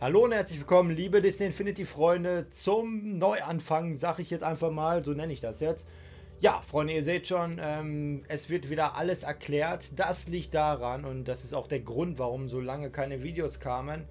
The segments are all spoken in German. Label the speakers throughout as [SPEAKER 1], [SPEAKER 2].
[SPEAKER 1] Hallo und herzlich willkommen, liebe Disney Infinity Freunde, zum Neuanfang, sag ich jetzt einfach mal, so nenne ich das jetzt. Ja, Freunde, ihr seht schon, es wird wieder alles erklärt. Das liegt daran, und das ist auch der Grund, warum so lange keine Videos kamen.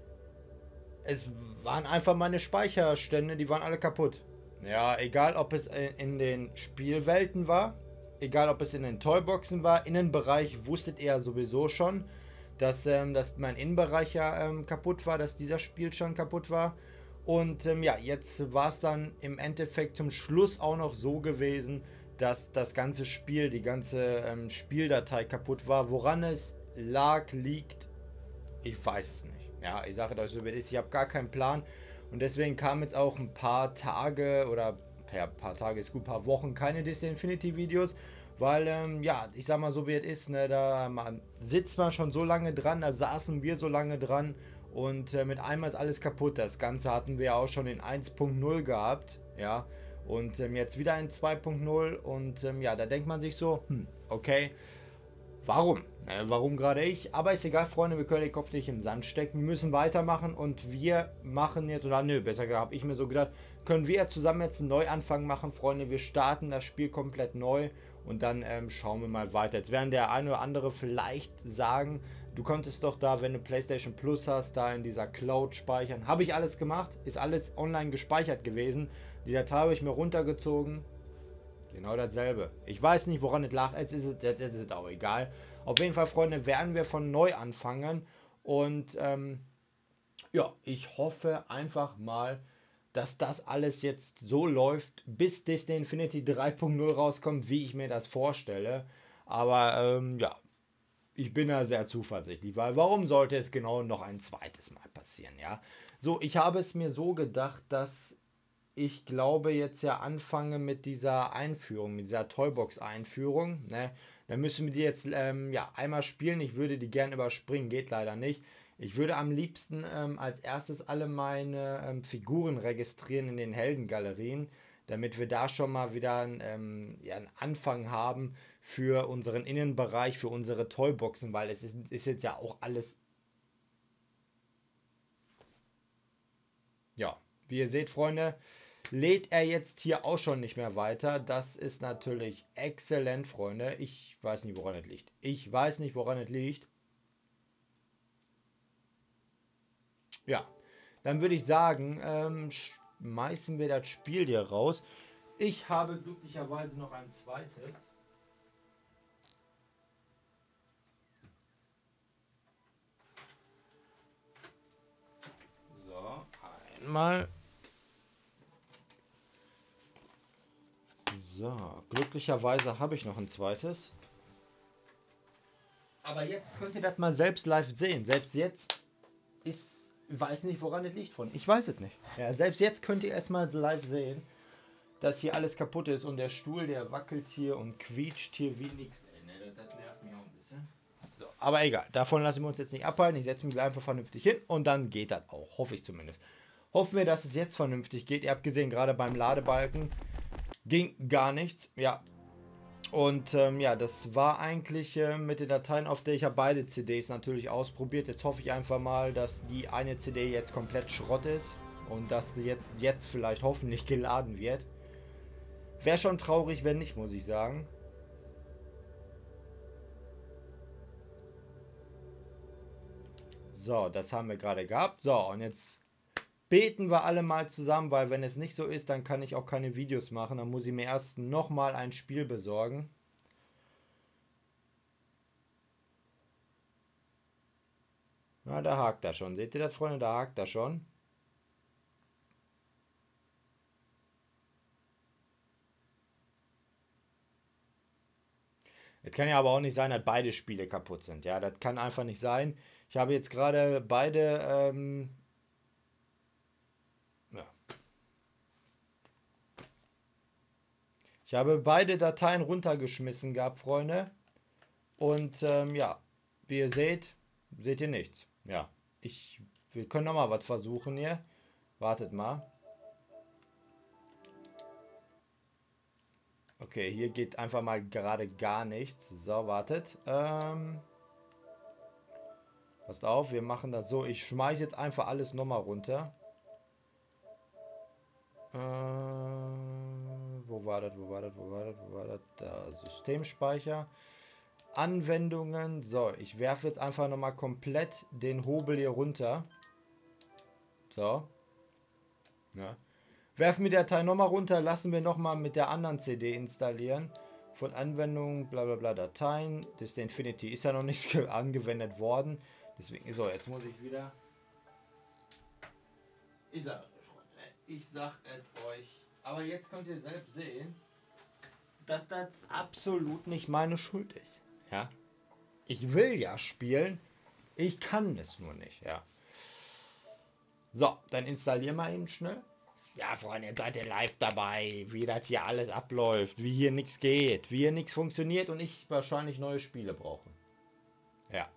[SPEAKER 1] Es waren einfach meine Speicherstände, die waren alle kaputt. Ja, egal ob es in den Spielwelten war, egal ob es in den Toyboxen war, Innenbereich wusstet ihr ja sowieso schon, dass mein Innenbereich ja kaputt war, dass dieser Spielstand kaputt war. Und ja, jetzt war es dann im Endeffekt zum Schluss auch noch so gewesen, dass das ganze Spiel, die ganze Spieldatei kaputt war. Woran es lag, liegt, ich weiß es nicht. Ja, ich sage euch so, wie es ist. Ich habe gar keinen Plan. Und deswegen kam jetzt auch ein paar Tage oder per paar Tage ist gut, ein paar Wochen keine Disney Infinity Videos. Weil, ja, ich sag mal so wie es ist, ne, da sitzt man schon so lange dran, da saßen wir so lange dran und mit einmal ist alles kaputt. Das Ganze hatten wir auch schon in 1.0 gehabt, ja, und jetzt wieder in 2.0 und ja, da denkt man sich so, okay, warum? Warum gerade ich? Aber ist egal, Freunde, wir können den Kopf nicht im Sand stecken. Wir müssen weitermachen und wir machen jetzt, oder nö, besser gesagt, habe ich mir so gedacht, können wir zusammen jetzt einen Neuanfang machen, Freunde. Wir starten das Spiel komplett neu und dann schauen wir mal weiter. Jetzt werden der eine oder andere vielleicht sagen, du konntest doch da, wenn du PlayStation Plus hast, da in dieser Cloud speichern. Habe ich alles gemacht, ist alles online gespeichert gewesen. Die Datei habe ich mir runtergezogen. Genau dasselbe. Ich weiß nicht, woran es lag. Jetzt ist es auch egal. Auf jeden Fall, Freunde, werden wir von neu anfangen. Und ja, ich hoffe einfach mal, dass das alles jetzt so läuft, bis Disney Infinity 3.0 rauskommt, wie ich mir das vorstelle. Aber ja, ich bin da sehr zuversichtlich, weil warum sollte es genau noch ein zweites Mal passieren, ja? So, ich habe es mir so gedacht, dass ich glaube jetzt ja anfange mit dieser Einführung, mit dieser Toybox-Einführung. Ne? Dann müssen wir die jetzt ja, einmal spielen. Ich würde die gerne überspringen, geht leider nicht. Ich würde am liebsten als erstes alle meine Figuren registrieren in den Heldengalerien, damit wir da schon mal wieder ja, einen Anfang haben für unseren Innenbereich, für unsere Toyboxen, weil ist jetzt ja auch alles, ja, wie ihr seht, Freunde, lädt er jetzt hier auch schon nicht mehr weiter. Das ist natürlich exzellent, Freunde. Ich weiß nicht, woran es liegt. Ich weiß nicht, woran es liegt. Ja, dann würde ich sagen, schmeißen wir das Spiel hier raus. Ich habe glücklicherweise noch ein zweites. So, einmal. So, glücklicherweise habe ich noch ein zweites. Aber jetzt könnt ihr das mal selbst live sehen. Selbst jetzt ist, weiß nicht, woran es liegt von. Ich weiß es nicht. Ja, selbst jetzt könnt ihr erstmal live sehen, dass hier alles kaputt ist und der Stuhl, der wackelt hier und quietscht hier wie nichts. Das nervt mich auch ein bisschen. So, aber egal, davon lassen wir uns jetzt nicht abhalten. Ich setze mich einfach vernünftig hin und dann geht das auch. Hoffe ich zumindest. Hoffen wir, dass es jetzt vernünftig geht. Ihr habt gesehen, gerade beim Ladebalken ging gar nichts. Ja, und ja, das war eigentlich mit den Dateien, auf der ich habe beide CDs natürlich ausprobiert. Jetzt hoffe ich einfach mal, dass die eine CD jetzt komplett Schrott ist und dass sie jetzt vielleicht hoffentlich geladen wird. Wäre schon traurig, wenn nicht, muss ich sagen. So, das haben wir gerade gehabt. So, und jetzt beten wir alle mal zusammen, weil wenn es nicht so ist, dann kann ich auch keine Videos machen. Dann muss ich mir erst nochmal ein Spiel besorgen. Na, da hakt er schon. Seht ihr das, Freunde? Da hakt er schon. Es kann ja aber auch nicht sein, dass beide Spiele kaputt sind. Ja, das kann einfach nicht sein. Ich habe jetzt gerade beide, ja. Ich habe beide Dateien runtergeschmissen gehabt, Freunde. Und ja, wie ihr seht, seht ihr nichts. Ja, wir können noch mal was versuchen hier. Wartet mal. Okay, hier geht einfach mal gerade gar nichts. So, wartet. Passt auf, wir machen das so. Ich schmeiße jetzt einfach alles nochmal runter. Wo war das? Da, Systemspeicher. Anwendungen. So, ich werfe jetzt einfach nochmal komplett den Hobel hier runter. So. Ja. Werfen wir die Datei nochmal runter, lassen wir nochmal mit der anderen CD installieren. Von Anwendungen, bla bla bla, Dateien. Das Infinity ist ja noch nicht angewendet worden. Deswegen, so, jetzt muss ich wieder... Ich sag es euch. Aber jetzt könnt ihr selbst sehen, dass das absolut nicht meine Schuld ist. Ja. Ich will ja spielen, ich kann es nur nicht, ja. So, dann installieren wir eben schnell. Ja, Freunde, jetzt seid ihr live dabei, wie das hier alles abläuft, wie hier nichts geht, wie hier nichts funktioniert und ich wahrscheinlich neue Spiele brauche. Ja.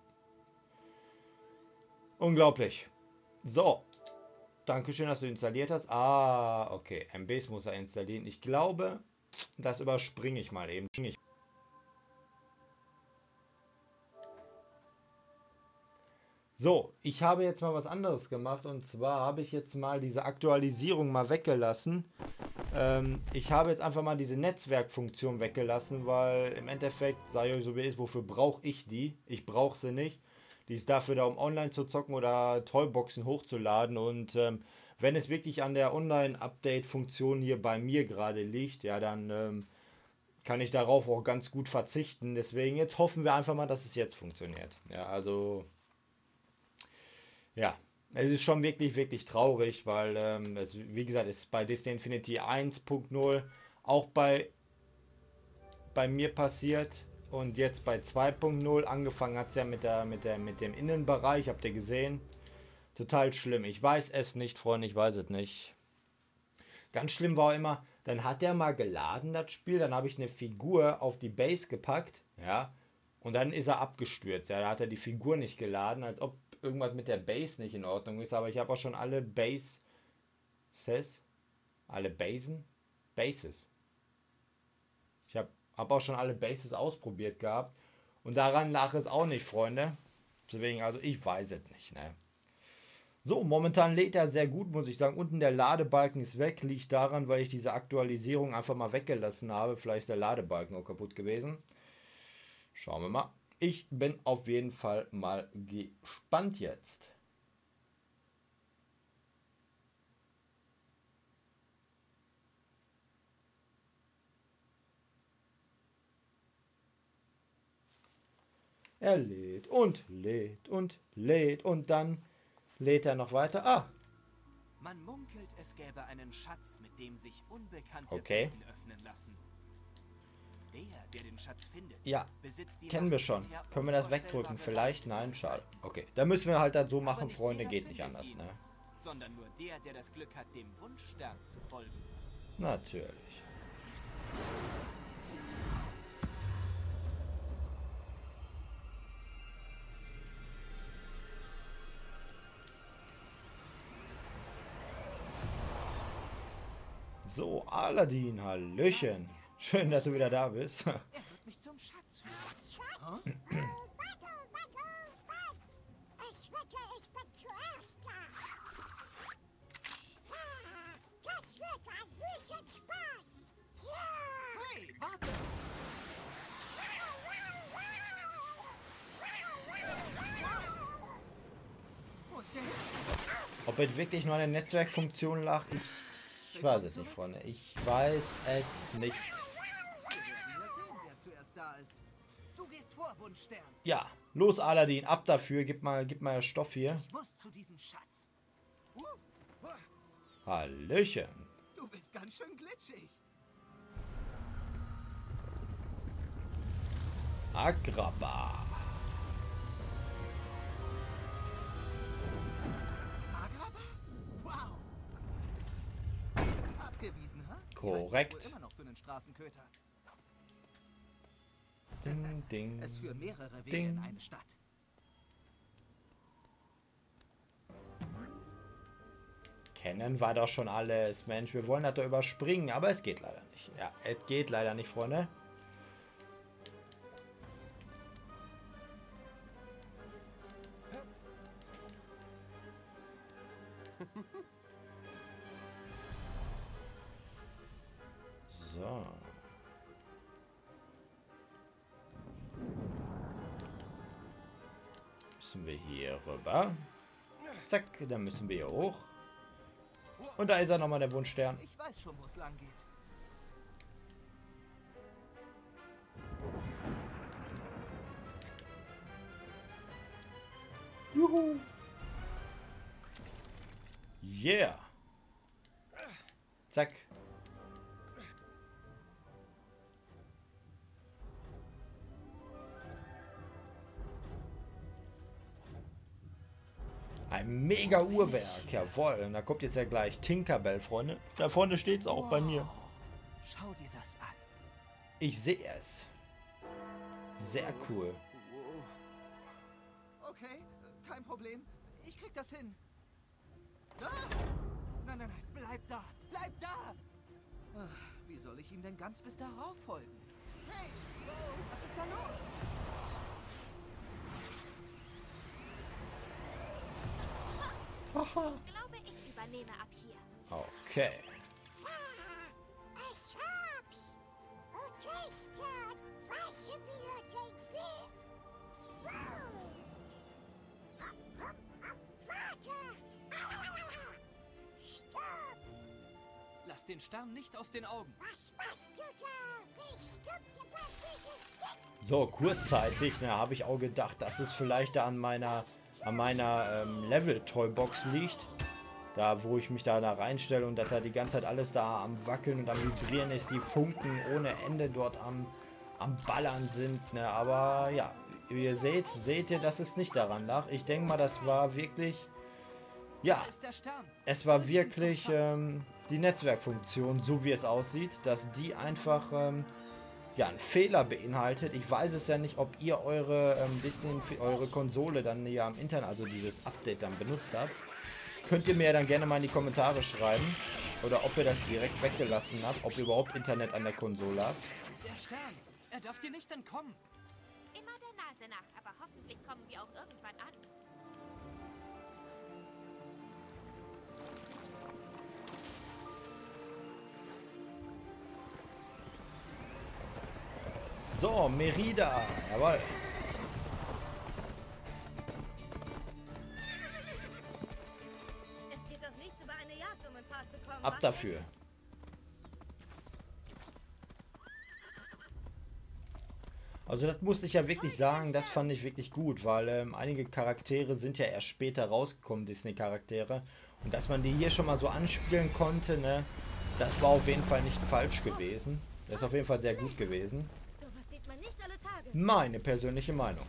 [SPEAKER 1] Unglaublich. So. Dankeschön, dass du installiert hast. Ah, okay. MBs muss er installieren. Ich glaube, das überspringe ich mal eben. So, ich habe jetzt mal was anderes gemacht und zwar habe ich jetzt mal diese Aktualisierung mal weggelassen. Ich habe jetzt einfach mal diese Netzwerkfunktion weggelassen, weil im Endeffekt, sei euch so wie es ist, wofür brauche ich die? Ich brauche sie nicht. Die ist dafür da, um online zu zocken oder Toyboxen hochzuladen und wenn es wirklich an der Online-Update-Funktion hier bei mir gerade liegt, ja, dann kann ich darauf auch ganz gut verzichten. Deswegen jetzt hoffen wir einfach mal, dass es jetzt funktioniert. Ja, also... Ja, es ist schon wirklich, wirklich traurig, weil es, wie gesagt, ist bei Disney Infinity 1.0 auch bei mir passiert und jetzt bei 2.0 angefangen hat es ja mit dem Innenbereich, habt ihr gesehen. Total schlimm. Ich weiß es nicht, Freunde, ich weiß es nicht. Ganz schlimm war immer, dann hat er mal geladen, das Spiel, dann habe ich eine Figur auf die Base gepackt, ja, und dann ist er abgestürzt. Ja, da hat er die Figur nicht geladen, als ob irgendwas mit der Base nicht in Ordnung ist, aber ich habe auch schon alle Bases, alle Bases. Ich habe auch schon alle Bases ausprobiert gehabt und daran lag es auch nicht, Freunde. Deswegen, also ich weiß es nicht, ne. So, momentan lädt er sehr gut, muss ich sagen. Unten der Ladebalken ist weg, liegt daran, weil ich diese Aktualisierung einfach mal weggelassen habe. Vielleicht ist der Ladebalken auch kaputt gewesen. Schauen wir mal. Ich bin auf jeden Fall mal gespannt jetzt. Er lädt und lädt und lädt und dann lädt er noch weiter. Ah.
[SPEAKER 2] Man munkelt, es gäbe einen Schatz, mit dem sich unbekannte
[SPEAKER 1] Welten
[SPEAKER 2] öffnen lassen. Der den Schatz findet,
[SPEAKER 1] ja, kennen wir schon. Können wir das wegdrücken? Vielleicht? Nein, schade. Okay, da müssen wir halt dann so machen, Freunde. Geht nicht anders, ne?
[SPEAKER 2] Sondern nur der das Glück hat, dem Wunschstern zu folgen.
[SPEAKER 1] Natürlich. So, Aladdin, Hallöchen. Schön, dass du wieder da bist.
[SPEAKER 2] Er wird mich zum Schatz führen.
[SPEAKER 3] Warte. Ich wette, ich bin zuerst da. Das wird ein Riesenspaß. Ja.
[SPEAKER 2] Hey, warte! Wo ist der hin?
[SPEAKER 1] Ob es wirklich nur eine Netzwerkfunktion lag, ich weiß es nicht, Freunde. Ich weiß es nicht.
[SPEAKER 2] Wir werden ja sehen, wer zuerst da ist. Du gehst vor, Wunschstern.
[SPEAKER 1] Ja, los Aladdin, ab dafür. Gib mal Stoff hier.
[SPEAKER 2] Ich muss zu diesem Schatz.
[SPEAKER 1] Hallöchen.
[SPEAKER 2] Du bist ganz schön glitschig.
[SPEAKER 1] Agrabah.
[SPEAKER 2] Agrabah? Wow. Hast du abgewiesen, ha?
[SPEAKER 1] Korrekt.
[SPEAKER 2] Ich immer noch für einen Straßenköter.
[SPEAKER 1] Ding, ding.
[SPEAKER 2] Es führen mehrere Wege
[SPEAKER 1] Ding.
[SPEAKER 2] in eine Stadt.
[SPEAKER 1] Kennen wir doch schon alles. Mensch, wir wollen das doch überspringen, aber es geht leider nicht. Ja, es geht leider nicht, Freunde. So. Müssen wir hier rüber. Zack, dann müssen wir hier hoch. Und da ist er nochmal, der Wunschstern.
[SPEAKER 2] Ich weiß schon, wo es lang geht.
[SPEAKER 1] Juhu. Yeah. Zack. Ein mega Uhrwerk, jawohl. Und da kommt jetzt ja gleich Tinkerbell, Freunde. Da vorne steht's auch bei mir.
[SPEAKER 2] Schau dir das an.
[SPEAKER 1] Ich sehe es. Sehr cool.
[SPEAKER 2] Okay, kein Problem. Ich krieg das hin. Ah! Nein, nein, nein, bleib da. Bleib da. Ah, wie soll ich ihm denn ganz bis darauf folgen? Hey, was ist da los?
[SPEAKER 3] Ich glaube, ich übernehme ab hier.
[SPEAKER 1] Okay.
[SPEAKER 3] Ich hab's. Orchester, was mir den Weg. Vater! Stopp!
[SPEAKER 4] Lass den Stern nicht aus den Augen.
[SPEAKER 3] Was machst du da? Wie stimmt was dieses Ding?
[SPEAKER 1] So, kurzzeitig, habe ich auch gedacht, dass es vielleicht da an meiner Level-Toybox liegt. Da, wo ich mich da reinstelle und dass da die ganze Zeit alles da am Wackeln und am Vibrieren ist, die Funken ohne Ende dort am Ballern sind. Ne? Aber ja, wie ihr seht ihr, dass es nicht daran lag. Ich denke mal, das war wirklich, ja,
[SPEAKER 4] Da ist der Stern.
[SPEAKER 1] es war wirklich die Netzwerkfunktion, so wie es aussieht, dass die einfach ja, einen Fehler beinhaltet. Ich weiß es ja nicht, ob ihr eure eure Konsole dann ja im Internet, also dieses Update dann benutzt habt. Könnt ihr mir ja dann gerne mal in die Kommentare schreiben. Oder ob ihr das direkt weggelassen habt, ob ihr überhaupt Internet an der Konsole habt.
[SPEAKER 4] Der Stern. Er darf dir nicht entkommen.
[SPEAKER 3] Immer der Nase nach, aber hoffentlich kommen wir auch irgendwann an.
[SPEAKER 1] So, Merida. Jawohl.
[SPEAKER 5] Es geht doch nichts über eine Jagd, um in Fahrt zu kommen.
[SPEAKER 1] Ab
[SPEAKER 5] was,
[SPEAKER 1] dafür.
[SPEAKER 5] Dennis?
[SPEAKER 1] Also das musste ich ja wirklich sagen, das fand ich wirklich gut, weil einige Charaktere sind ja erst später rausgekommen, Disney-Charaktere. Und dass man die hier schon mal so anspielen konnte, ne, das war auf jeden Fall nicht falsch gewesen. Das ist auf jeden Fall sehr gut gewesen.
[SPEAKER 5] Sowas sieht man nicht alle Tage.
[SPEAKER 1] Meine persönliche Meinung.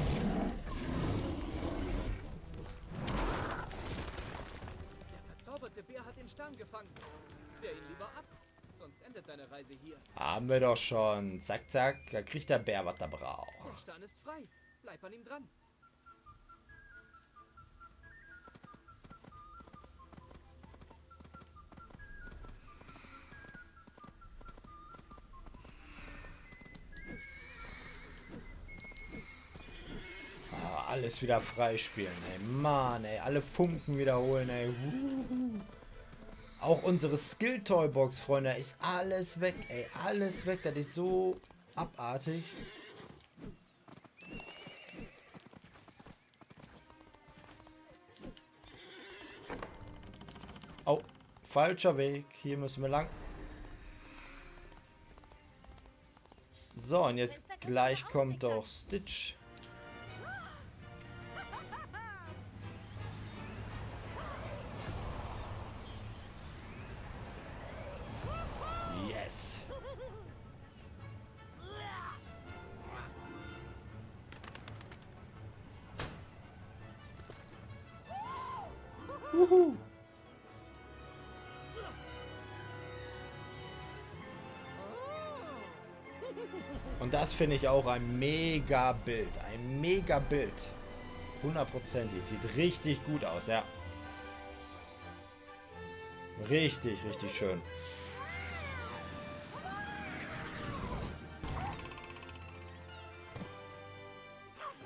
[SPEAKER 4] Der verzauberte Bär hat den Stern gefangen. Wehr ihn lieber ab, sonst endet deine Reise hier.
[SPEAKER 1] Haben wir doch schon. Zack, zack, da kriegt der Bär, was er braucht.
[SPEAKER 4] Der Stern ist frei. Bleib an ihm dran.
[SPEAKER 1] Ah, alles wieder freispielen, ey. Mann, ey. Alle Funken wiederholen, ey. Auch unsere Skill-Toy-Box, Freunde, ist alles weg, ey. Alles weg. Das ist so abartig. Oh, falscher Weg. Hier müssen wir lang. So, und jetzt gleich kommt doch Stitch. Yes. Wuhu. Und das finde ich auch ein mega Bild. Ein mega Bild. 100%. Sieht richtig gut aus, ja. Richtig, richtig schön.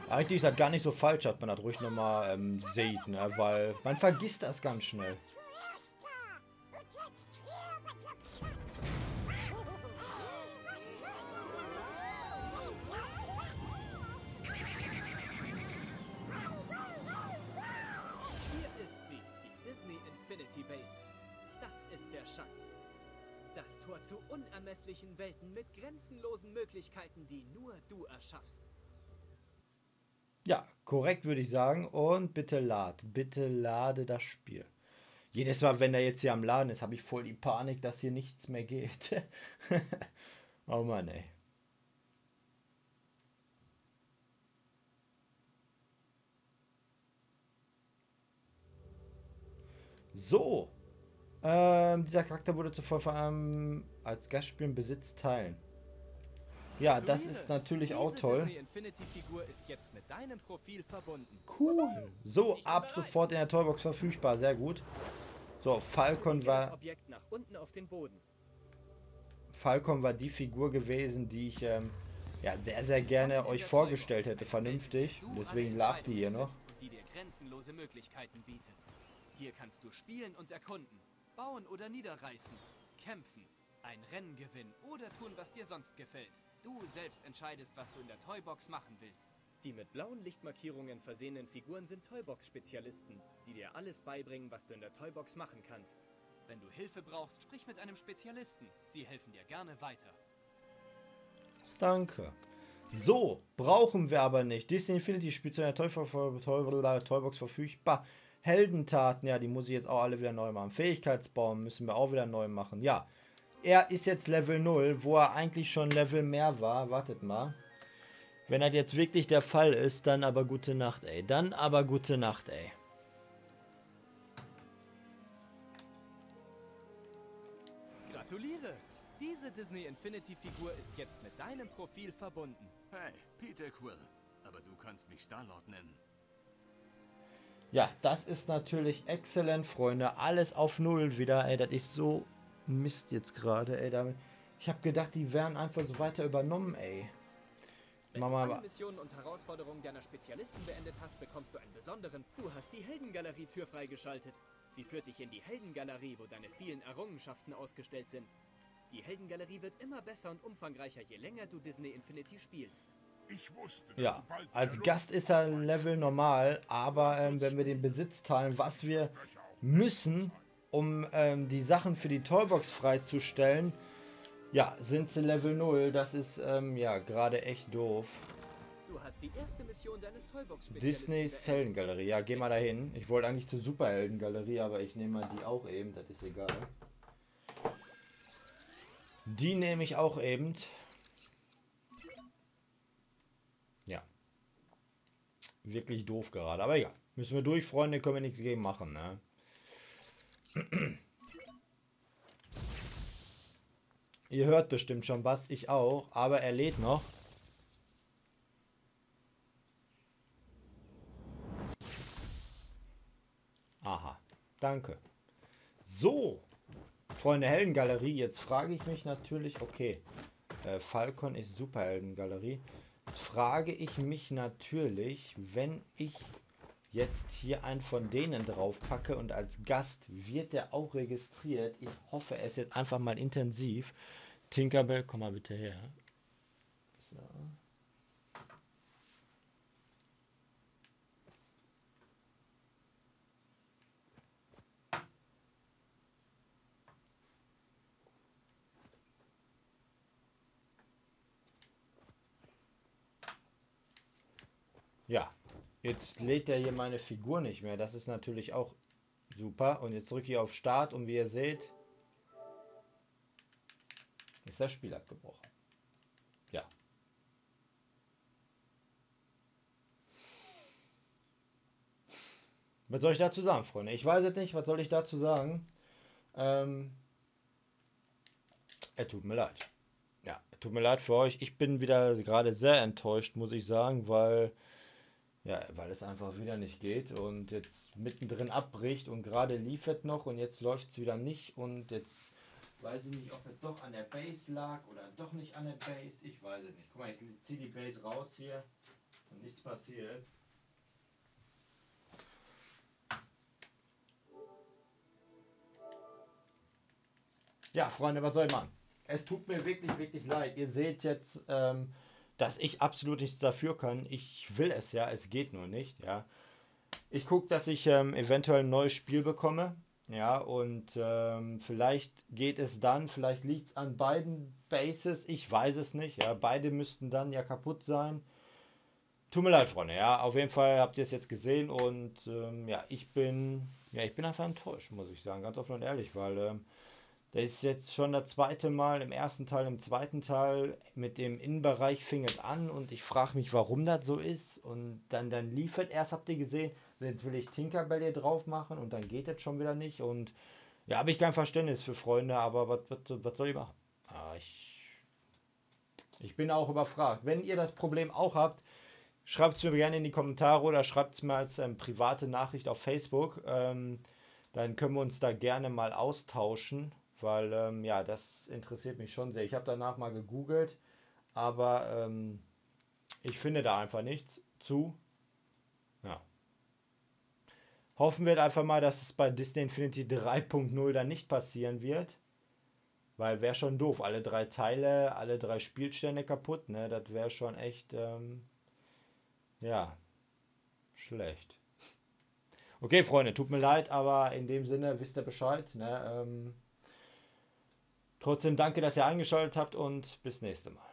[SPEAKER 1] Eigentlich ist das gar nicht so falsch, dass man das ruhig nochmal sieht, ne? Weil man vergisst das ganz schnell.
[SPEAKER 3] Zuerst da. Und jetzt hier mit dem Schatz.
[SPEAKER 4] Hier ist sie, die Disney Infinity Base. Das ist der Schatz. Das Tor zu unermesslichen Welten mit grenzenlosen Möglichkeiten, die nur du erschaffst.
[SPEAKER 1] Ja, korrekt würde ich sagen. Und bitte lade das Spiel. Jedes Mal, wenn er jetzt hier am Laden ist, habe ich voll die Panik, dass hier nichts mehr geht. Oh Mann, ey. So. Dieser Charakter wurde zuvor vor allem als Gastspiel im Besitz teilen. Ja, das ist natürlich auch toll.
[SPEAKER 4] Disney Infinity Figur ist jetzt mit deinem Profil verbunden.
[SPEAKER 1] Cool. So, ab sofort in der Toybox verfügbar. Sehr gut. So, Falcon
[SPEAKER 4] Das
[SPEAKER 1] war
[SPEAKER 4] Objekt nach unten auf den Boden.
[SPEAKER 1] die Figur gewesen, die ich ja sehr, sehr gerne euch vorgestellt hätte. Vernünftig. Deswegen lag die hier noch.
[SPEAKER 4] Und die dir grenzenlose Möglichkeiten bietet. Hier kannst du spielen und erkunden, bauen oder niederreißen, kämpfen, ein Rennen gewinnen oder tun, was dir sonst gefällt. Du selbst entscheidest, was du in der Toybox machen willst. Die mit blauen Lichtmarkierungen versehenen Figuren sind Toybox-Spezialisten, die dir alles beibringen, was du in der Toybox machen kannst. Wenn du Hilfe brauchst, sprich mit einem Spezialisten. Sie helfen dir gerne weiter.
[SPEAKER 1] Danke. So, brauchen wir aber nicht. Disney Infinity spielt zu einer Toybox verfügbar. Heldentaten, ja, die muss ich jetzt auch alle wieder neu machen. Fähigkeitsbaum müssen wir auch wieder neu machen. Ja, er ist jetzt Level 0, wo er eigentlich schon Level mehr war. Wartet mal. Wenn das jetzt wirklich der Fall ist, dann aber gute Nacht, ey. Dann aber gute Nacht, ey.
[SPEAKER 4] Gratuliere! Diese Disney Infinity Figur ist jetzt mit deinem Profil verbunden.
[SPEAKER 6] Hey, Peter Quill. Aber du kannst mich Star-Lord nennen.
[SPEAKER 1] Ja, das ist natürlich exzellent, Freunde. Alles auf Null wieder, ey. Das ist so Mist jetzt gerade, ey. Damit. Ich habe gedacht, die wären einfach so weiter übernommen, ey.
[SPEAKER 4] Wenn du
[SPEAKER 1] Mama,
[SPEAKER 4] alle Missionen und Herausforderungen deiner Spezialisten beendet hast, bekommst du einen besonderen... Du hast die Heldengalerie-Tür freigeschaltet. Sie führt dich in die Heldengalerie, wo deine vielen Errungenschaften ausgestellt sind. Die Heldengalerie wird immer besser und umfangreicher, je länger du Disney Infinity spielst.
[SPEAKER 7] Ich wusste, dass
[SPEAKER 1] ja,
[SPEAKER 7] du bald
[SPEAKER 1] als
[SPEAKER 7] wieder
[SPEAKER 1] Gast ist er Level normal, aber wenn wir den Besitz teilen, was wir müssen, um die Sachen für die Toybox freizustellen, ja, sind sie Level 0. Das ist ja gerade echt doof.
[SPEAKER 4] Du hast die erste Mission deines Toybox-Spezialisten
[SPEAKER 1] Disneys
[SPEAKER 4] beendet.
[SPEAKER 1] Heldengalerie. Ja, geh mal dahin. Ich wollte eigentlich zur Superheldengalerie, aber ich nehme mal die auch eben. Das ist egal. Die nehme ich auch eben. Ja. Wirklich doof gerade. Aber egal. Müssen wir durch, Freunde. Können wir nichts gegen machen, ne? Ihr hört bestimmt schon was. Ich auch. Aber er lädt noch. Aha. Danke. So. Freunde, Heldengalerie. Jetzt frage ich mich natürlich, okay, Falcon ist Superheldengalerie. Jetzt frage ich mich natürlich, wenn ich jetzt hier einen von denen drauf packe und als Gast wird der auch registriert. Ich hoffe es jetzt einfach mal intensiv. Tinkerbell, komm mal bitte her. So. Ja, jetzt lädt er hier meine Figur nicht mehr. Das ist natürlich auch super. Und jetzt drücke ich auf Start und wie ihr seht, ist das Spiel abgebrochen. Ja. Was soll ich dazu sagen, Freunde? Ich weiß es nicht. Was soll ich dazu sagen? Tut mir leid. Ja, tut mir leid für euch. Ich bin wieder gerade sehr enttäuscht, muss ich sagen, weil es einfach wieder nicht geht und jetzt mittendrin abbricht und gerade liefert noch und jetzt läuft es wieder nicht und jetzt weiß ich nicht, ob es doch an der Base lag oder doch nicht an der Base. Ich weiß es nicht. Guck mal, ich ziehe die Base raus hier. Und nichts passiert. Ja, Freunde, was soll ich machen? Es tut mir wirklich, wirklich leid. Ihr seht jetzt, dass ich absolut nichts dafür kann. Ich will es ja, es geht nur nicht, ja. Ich gucke, dass ich eventuell ein neues Spiel bekomme. Ja, und vielleicht geht es dann, vielleicht liegt es an beiden Bases, ich weiß es nicht. Ja, beide müssten dann ja kaputt sein. Tut mir leid, Freunde, ja, auf jeden Fall habt ihr es jetzt gesehen und ja, ich bin einfach enttäuscht, muss ich sagen, ganz offen und ehrlich, weil das ist jetzt schon das zweite Mal, im ersten Teil, im zweiten Teil, mit dem Innenbereich fing es an und ich frage mich, warum das so ist und dann liefert erst, habt ihr gesehen, jetzt will ich Tinkerbell hier drauf machen und dann geht das schon wieder nicht und ja, habe ich kein Verständnis für Freunde, aber was soll ich machen? Ah, ich bin auch überfragt. Wenn ihr das Problem auch habt, schreibt es mir gerne in die Kommentare oder schreibt es mir als private Nachricht auf Facebook. Dann können wir uns da gerne mal austauschen, weil ja, das interessiert mich schon sehr. Ich habe danach mal gegoogelt, aber ich finde da einfach nichts zu. Ja. Hoffen wir einfach mal, dass es bei Disney Infinity 3.0 dann nicht passieren wird. Weil wäre schon doof. Alle 3 Teile, alle 3 Spielstände kaputt. Ne? Das wäre schon echt, ja, schlecht. Okay, Freunde, tut mir leid, aber in dem Sinne wisst ihr Bescheid. Ne? Trotzdem danke, dass ihr eingeschaltet habt und bis nächste Mal.